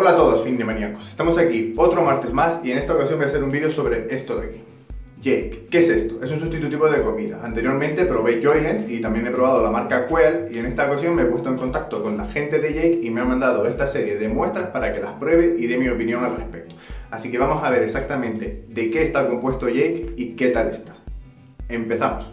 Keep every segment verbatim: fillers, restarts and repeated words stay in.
Hola a todos, Fitnessmaníacos. Estamos aquí otro martes más y en esta ocasión voy a hacer un vídeo sobre esto de aquí. Jake. ¿Qué es esto? Es un sustitutivo de comida. Anteriormente probé Joyland y también he probado la marca Quell y en esta ocasión me he puesto en contacto con la gente de Jake y me han mandado esta serie de muestras para que las pruebe y dé mi opinión al respecto. Así que vamos a ver exactamente de qué está compuesto Jake y qué tal está. Empezamos.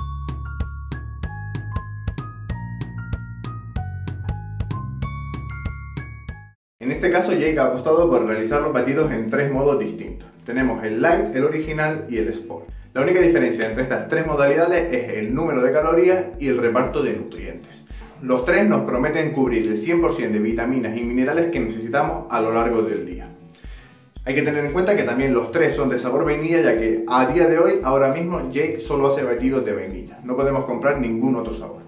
En este caso Jake ha apostado por realizar los batidos en tres modos distintos. Tenemos el Light, el Original y el Sport. La única diferencia entre estas tres modalidades es el número de calorías y el reparto de nutrientes. Los tres nos prometen cubrir el cien por cien de vitaminas y minerales que necesitamos a lo largo del día. Hay que tener en cuenta que también los tres son de sabor vainilla, ya que a día de hoy, ahora mismo, Jake solo hace batidos de vainilla. No podemos comprar ningún otro sabor.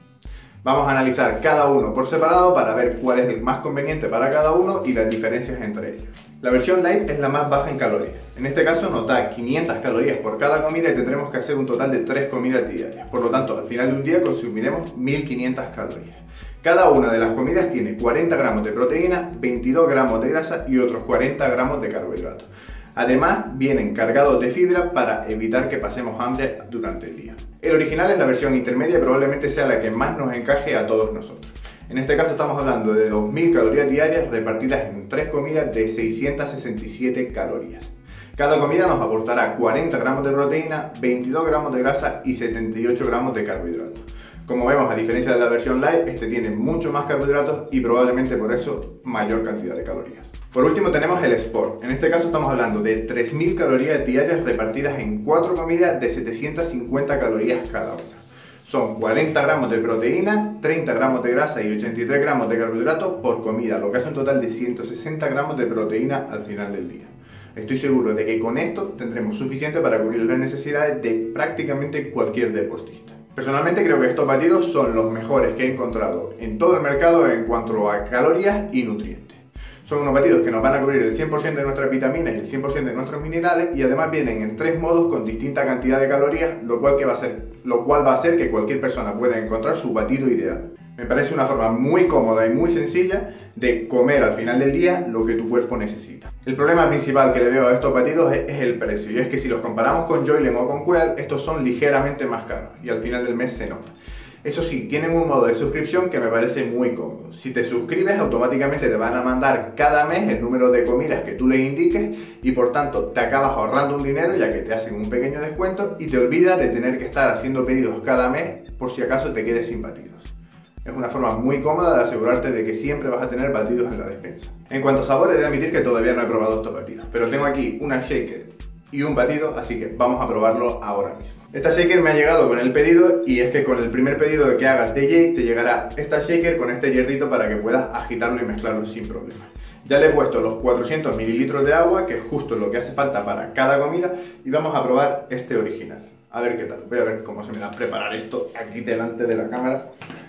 Vamos a analizar cada uno por separado para ver cuál es el más conveniente para cada uno y las diferencias entre ellos. La versión Light es la más baja en calorías. En este caso nos da quinientas calorías por cada comida y tendremos que hacer un total de tres comidas diarias. Por lo tanto, al final de un día consumiremos mil quinientas calorías. Cada una de las comidas tiene cuarenta gramos de proteína, veintidós gramos de grasa y otros cuarenta gramos de carbohidratos. Además, vienen cargados de fibra para evitar que pasemos hambre durante el día. El Original es la versión intermedia y probablemente sea la que más nos encaje a todos nosotros. En este caso estamos hablando de dos mil calorías diarias repartidas en tres comidas de seiscientas sesenta y siete calorías. Cada comida nos aportará cuarenta gramos de proteína, veintidós gramos de grasa y setenta y ocho gramos de carbohidratos. Como vemos, a diferencia de la versión Light, este tiene mucho más carbohidratos y probablemente por eso mayor cantidad de calorías. Por último tenemos el Sport. En este caso estamos hablando de tres mil calorías diarias repartidas en cuatro comidas de setecientas cincuenta calorías cada una. Son cuarenta gramos de proteína, treinta gramos de grasa y ochenta y tres gramos de carbohidratos por comida, lo que hace un total de ciento sesenta gramos de proteína al final del día. Estoy seguro de que con esto tendremos suficiente para cubrir las necesidades de prácticamente cualquier deportista. Personalmente creo que estos batidos son los mejores que he encontrado en todo el mercado en cuanto a calorías y nutrientes. Son unos batidos que nos van a cubrir el cien por cien de nuestras vitaminas y el cien por cien de nuestros minerales y además vienen en tres modos con distinta cantidad de calorías, lo cual, que va a ser, lo cual va a hacer que cualquier persona pueda encontrar su batido ideal. Me parece una forma muy cómoda y muy sencilla de comer al final del día lo que tu cuerpo necesita. El problema principal que le veo a estos batidos es, es el precio, y es que si los comparamos con Joyland o con Quell, estos son ligeramente más caros y al final del mes se nota. Eso sí, tienen un modo de suscripción que me parece muy cómodo. Si te suscribes, automáticamente te van a mandar cada mes el número de comidas que tú les indiques y por tanto te acabas ahorrando un dinero ya que te hacen un pequeño descuento y te olvidas de tener que estar haciendo pedidos cada mes por si acaso te quedes sin batidos. Es una forma muy cómoda de asegurarte de que siempre vas a tener batidos en la despensa. En cuanto a sabor, he de admitir que todavía no he probado estos batidos, pero tengo aquí una shaker y un batido, así que vamos a probarlo ahora mismo. Esta shaker me ha llegado con el pedido y es que con el primer pedido que hagas de Jake te llegará esta shaker con este hierrito para que puedas agitarlo y mezclarlo sin problema. Ya le he puesto los cuatrocientos mililitros de agua, que es justo lo que hace falta para cada comida, y vamos a probar este Original. A ver qué tal. Voy a ver cómo se me da a preparar esto aquí delante de la cámara.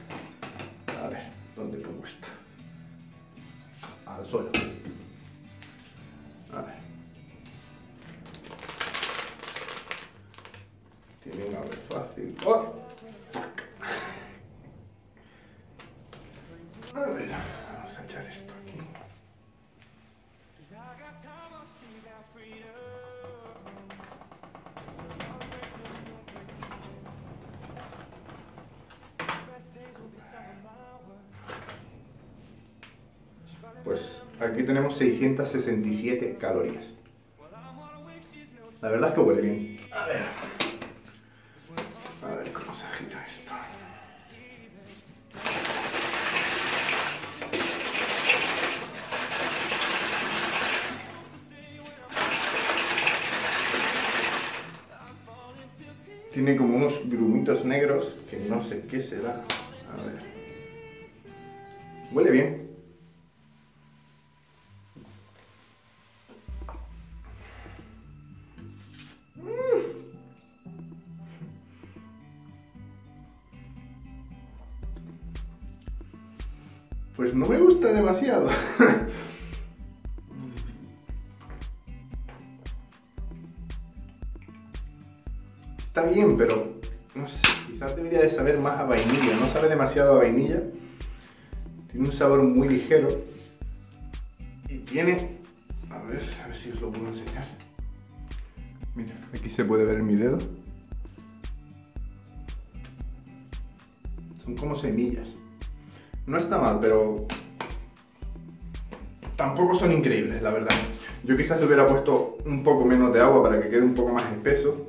A ver, ¿dónde pongo esto? Al suelo. A ver. Tiene una vez fácil. ¡Oh! ¡Fuck! A ver, vamos a echar esto aquí. Pues aquí tenemos seiscientas sesenta y siete calorías. La verdad es que huele bien. A ver. A ver cómo se agita esto. Tiene como unos grumitos negros que no sé qué será. A ver. Huele bien. Pues no me gusta demasiado. Está bien, pero no sé, quizás debería de saber más a vainilla. No sabe demasiado a vainilla. Tiene un sabor muy ligero. Y tiene... A ver, a ver si os lo puedo enseñar. Mira, aquí se puede ver mi dedo. Son como semillas. No está mal, pero... tampoco son increíbles, la verdad. Yo quizás le hubiera puesto un poco menos de agua para que quede un poco más espeso.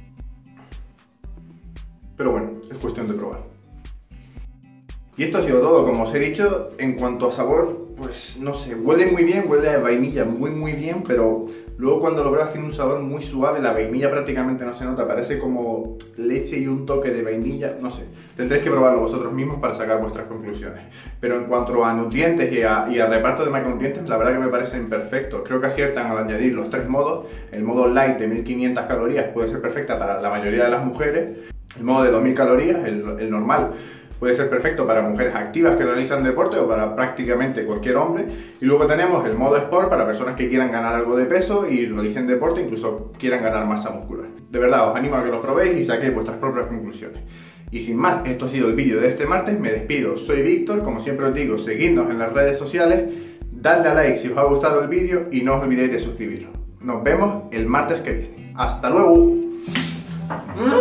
Pero bueno, es cuestión de probar. Y esto ha sido todo, como os he dicho. En cuanto a sabor, pues no sé, huele muy bien, huele a vainilla muy muy bien, pero luego cuando lo pruebas tiene un sabor muy suave, la vainilla prácticamente no se nota, parece como leche y un toque de vainilla, no sé. Tendréis que probarlo vosotros mismos para sacar vuestras conclusiones. Pero en cuanto a nutrientes y a, y a reparto de macronutrientes, la verdad que me parecen perfectos. Creo que aciertan al añadir los tres modos. El modo light de mil quinientas calorías puede ser perfecta para la mayoría de las mujeres. El modo de dos mil calorías, el, el normal, puede ser perfecto para mujeres activas que realizan deporte o para prácticamente cualquier hombre. Y luego tenemos el modo Sport para personas que quieran ganar algo de peso y realicen deporte, incluso quieran ganar masa muscular. De verdad, os animo a que los probéis y saquéis vuestras propias conclusiones. Y sin más, esto ha sido el vídeo de este martes. Me despido, soy Víctor. Como siempre os digo, seguidnos en las redes sociales, dadle a like si os ha gustado el vídeo y no os olvidéis de suscribiros. Nos vemos el martes que viene. ¡Hasta luego!